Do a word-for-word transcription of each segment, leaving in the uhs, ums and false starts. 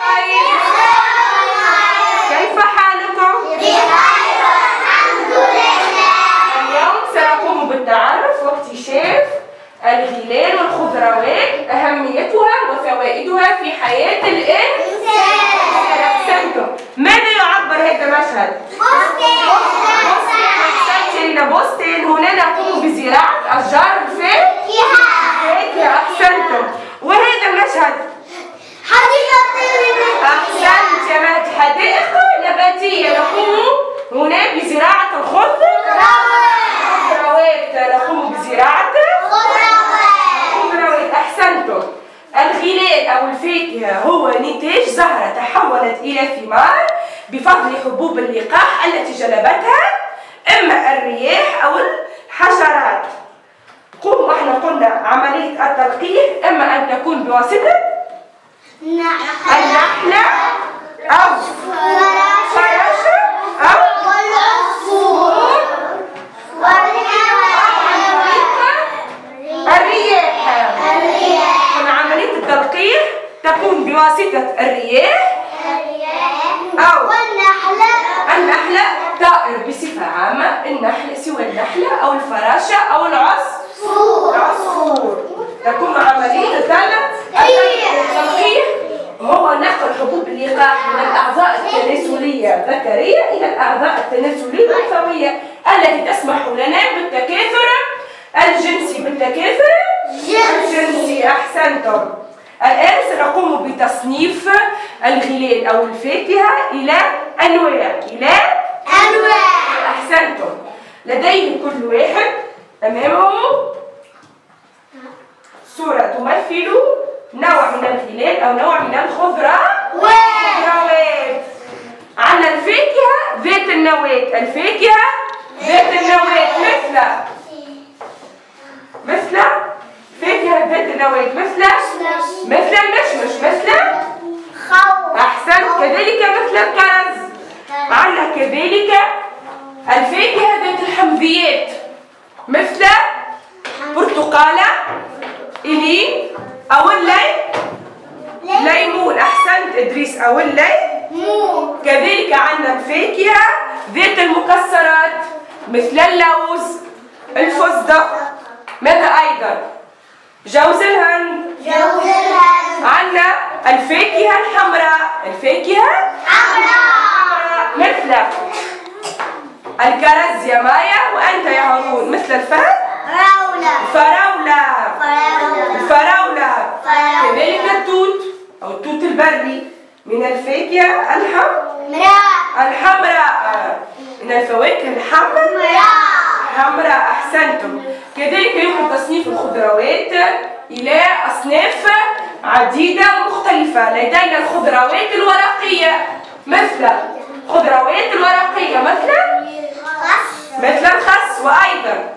كيف حالكم؟ بخير والحمد لله. اليوم سنقوم بالتعرف واكتشاف الغلال والخضروات، أهميتها وفوائدها في حياة الإنسان. أحسنتم. ماذا يعبر هذا المشهد؟ بستان. أحسنتم. بستان. هنا نقوم بزراعة أشجار الفاكهة. أحسنتم. وهذا المشهد؟ حديقة نباتية. أحسنت يا مهد. حدائق نباتية. نقوم هنا بزراعة الخضروات. نقوم بزراعة خضروات. أحسنتم. الغلال أو الفاكهة هو نتاج زهرة تحولت إلى ثمار بفضل حبوب اللقاح التي جلبتها إما الرياح أو الحشرات. قوم احنا قلنا عملية التلقيح إما أن تكون بواسطة النحلة أو فراشة أو والعصفور الرياح. من عملية التلقيح تكون بواسطة الرياح أو والنحلة. النحلة طائر بصفة عامة، النحلة سوى النحلة أو الفراشة أو العصفور. العصفور تكون عملية التلقيح هو نقل حبوب اللقاح من الأعضاء التناسلية الذكرية إلى الأعضاء التناسلية الأنثوية التي تسمح لنا بالتكاثر الجنسي. بالتكاثر الجنسي. أحسنتم. الآن سنقوم بتصنيف الغلال أو الفاكهة إلى أنواع. إلى أنواع. أحسنتم. لديه كل واحد أمامه صورة تمثل نوع من الغلال أو نوع من الخضروات. عندنا الفاكهة ذات النواة. الفاكهة ذات النواة مثل مثل فاكهة ذات النواة مثل مثل المشمش. مثل أحسنت. كذلك مثل الكرز. عندنا كذلك الفاكهة ذات الحمضيات مثل برتقالة، إلين أو الليم ليمون. أحسنت إدريس. أو الليم. كذلك عندنا الفاكهة ذات المكسرات مثل اللوز، الفستق. ماذا أيضا؟ جوز الهند. جوز الهند. عندنا الفاكهة الحمراء. الفاكهة حمراء مثل الكرز يا مايا، وأنت يا هارون مثل الفهد. فراولة. فراولة. فراولة. الفراولة. كذلك التوت أو التوت البري من الفاكهة الحمراء. الحمراء من الفواكه الحمراء. حمراء. أحسنتم. كذلك يمكن تصنيف الخضروات إلى أصناف عديدة مختلفة. لدينا الخضروات الورقية مثل الخضروات الورقية مثل مثل الخس، وأيضا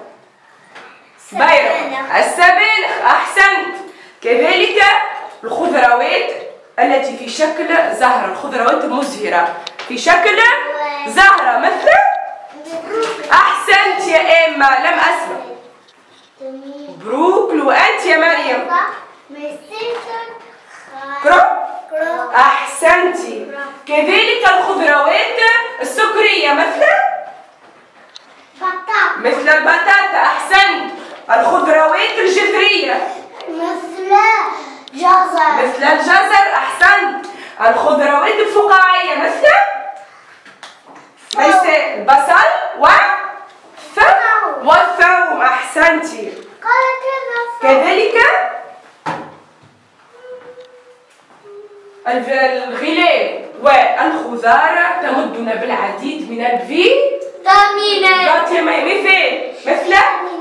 بيرق السبانخ. أحسنت. كذلك الخضروات التي في شكل زهرة، الخضروات المزهرة في شكل زهرة مثل أحسنت يا إما. لم أسمع. بروكلي. وأنت يا مريم؟ كروب. أحسنتي. كذلك الخضروات السكرية مثل مثل البطاطا. أحسنت. الخضروات الجذرية مثل جزر. مثل الجزر. أحسنت. الخضروات الفقاعية مثل مثل البصل والثوم والثوم. أحسنتي. كذلك الغلال والخضار تمدنا بالعديد من الفيتامينات. مثال مثل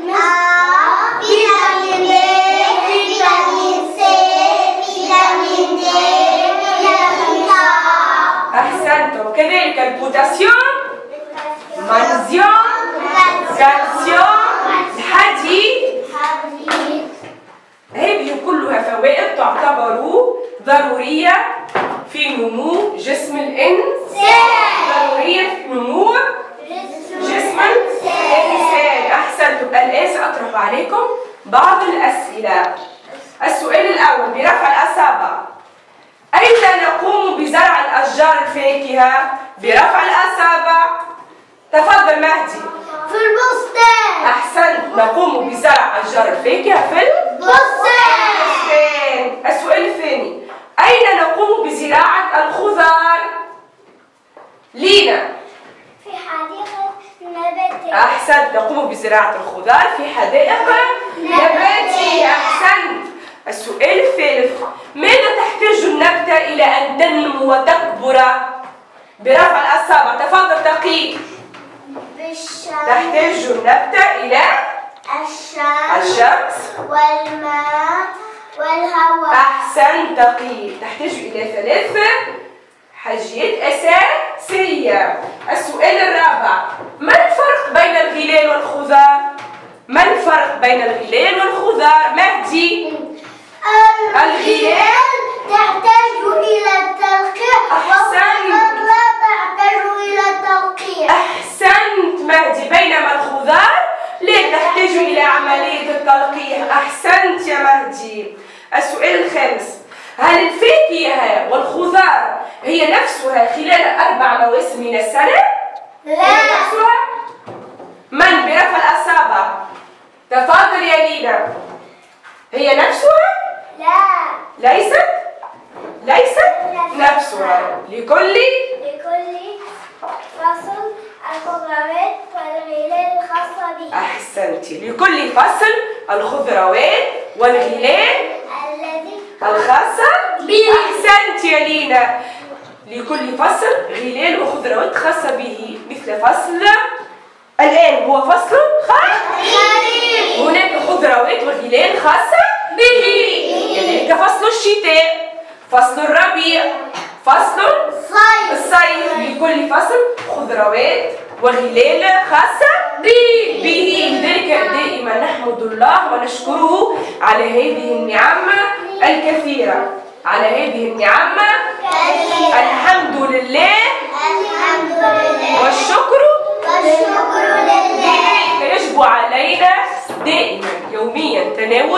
فيتامين ب، فيتامين س، فيتامين د، فيتامين ك. أحسنتم. كذلك البوتاسيوم، مغنيسيوم، كالسيوم، الحديد. هذه كلها فوائد تعتبر ضرورية في نمو جسم الإنسان. ضرورية في نمو جسم الإنسان. أحسنتم. الآن سأطرح عليكم بعض الأسئلة. السؤال الأول برفع الأصابع: أين نقوم بزرع الأشجار الفاكهة؟ برفع الأصابع. تفضل مهدي. في البستان. أحسنت، نقوم بزرع أشجار الفاكهة في البستان. السؤال الثاني، أين نقوم بزراعة الخضار؟ لينا. في حديقة نباتية. أحسنت، نقوم بزراعة الخضار في حدائق نباتية. أحسنت. السؤال الثالث، ماذا تحتاج النبتة إلى أن تنمو وتكبر؟ برفع الأصابع. تفضل تقي. بالشمس. تحتاج النبتة إلى الشمس. الشمس والماء والهواء. أحسنت تقي. تحتاج إلى ثلاث حاجات أساسية. السؤال الرابع، ما الفرق بين الغلال والخضار؟ ما الفرق بين الغلال والخضار؟ مهدي. الغلال تحتاج إلى التلقيح والخضار لا تحتاج إلى التلقيح. أحسنت مهدي. بينما الخضار لا تحتاج إلى عملية التلقيح. أحسنت يا مهدي. السؤال الخامس، هل الفاكهة والخضار هي نفسها خلال أربع مواسم من السنة؟ لا. هي نفسها؟ من برفع الأصابع؟ تفضل يا لينا. هي نفسها؟ لا. ليست؟ ليست نفسها. لكل لكل فصل الخضروات والغلال الخاصة به. أحسنتي. لكل فصل الخضروات والغلال الذي الخاصة به. أحسنت يا لينا. لكل فصل غلال وخضروات خاصة به، مثل فصل الآن هو فصل خريف. هناك خضروات وغلال خاصة به. كذلك فصل الشتاء، فصل الربيع، فصل الصيف. الصيف. لكل فصل خضروات وغلال خاصة به. به. لذلك دائما نحمد الله ونشكره على هذه النعم الكثيرة. على هذه النعم كثيرة. الحمد لله. الحمد لله. والشكر والشكر لله. يجب علينا دائما يوميا تناول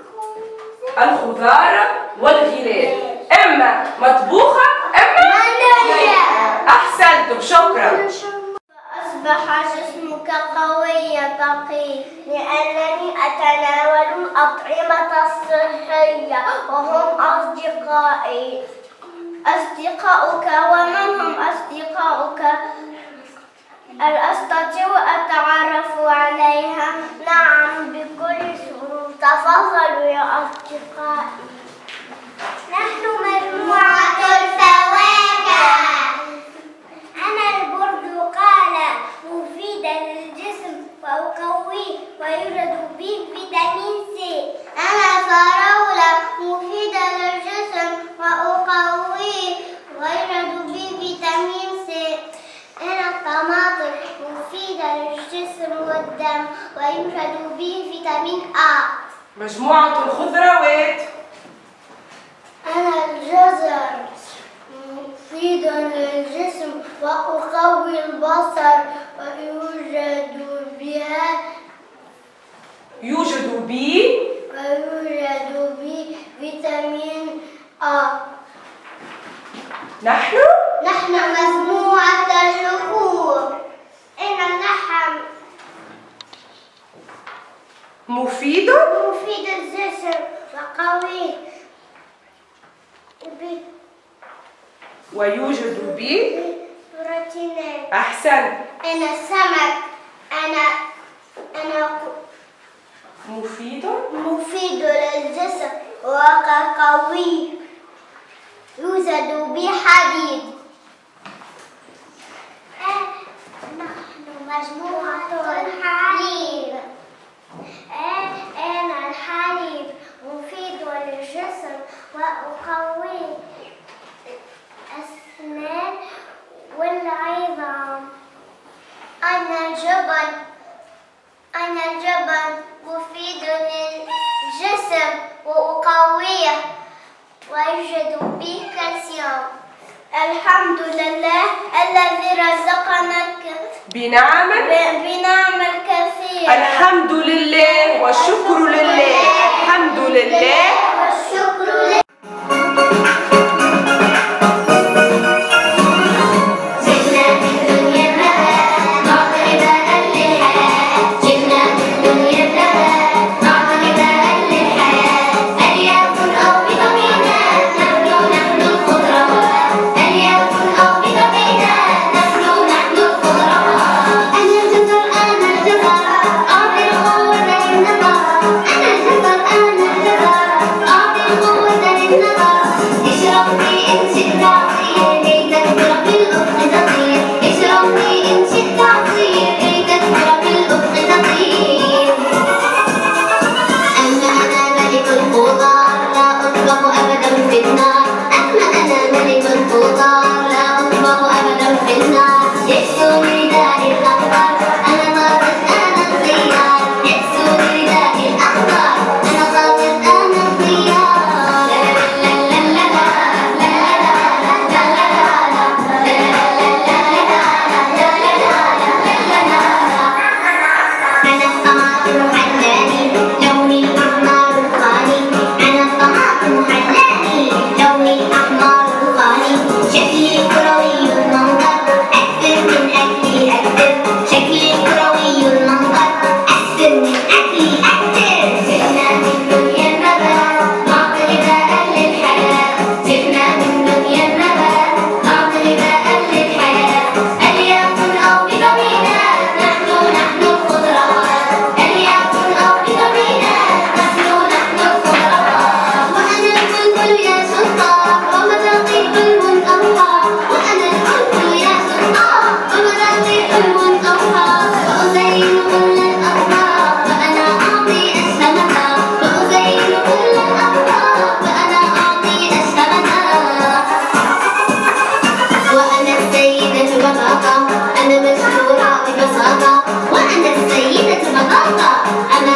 الخضار والغلال، اما مطبوخه اما مندية. احسنتم. شكرا. أصبح جسمك قويا تقي لأنني أتناول الأطعمة الصحية وهم أصدقائي. أصدقاؤك ومن هم أصدقاؤك؟ هل أستطيع أتعرف عليها؟ نعم بكل سرور. تفضلوا يا أصدقائي. نحن مجموعة الفواكه. أنا البرتقالة مفيدة للجسم وأقويه ويوجد به فيتامين سي. أنا الفراولة مفيدة للجسم وأقويه ويوجد به فيتامين سي. أنا الطماطم مفيدة للجسم والدم ويوجد به فيتامين آ. مجموعة الخضروات. أنا الجزر مفيد للجسم وأقوي البصر ويوجد بها يوجد به ويوجد به فيتامين آ. نحن نحن مجموعة اللحوم. إن اللحم مفيد مفيد للجسم وقوي ويوجد به بروتينات. أحسن. أنا السمك. أنا أنا مفيد مفيد للجسم وقوي يوجد به حديد. نحن مجموعة الحليب. أنا الحليب مفيد للجسم وأقوي الأسنان والعظام. أنا الجبن. أنا الجبن مفيد للجسم وأقويه ويوجد به كالسيوم. الحمد لله الذي رزقنا بنعم بنعم الكثير. الحمد لله والشكر لله. الحمد لله والشكر لله. أنا مشهورة ببساطة وأنا السيدة البطاطا. أنا